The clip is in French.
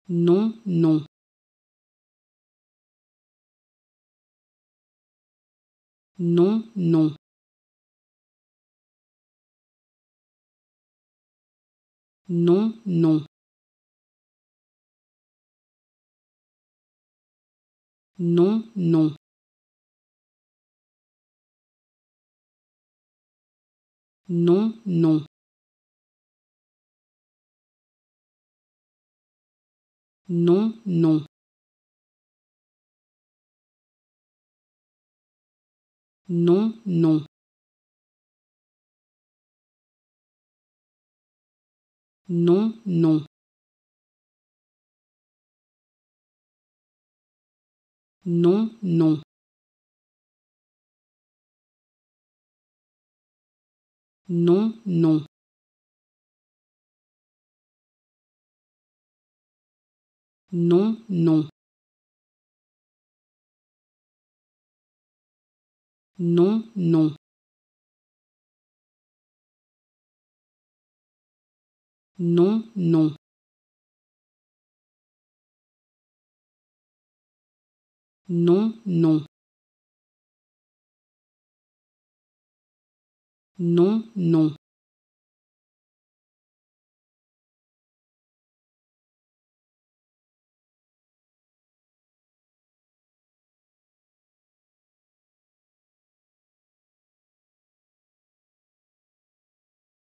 Non, non. Non, non. Non, non. Non, non. Non, non. Non, non. Non, non. Non, non. Non, non. Non, non. Non, non. Non, non. Non, non. Non, non. Non, non.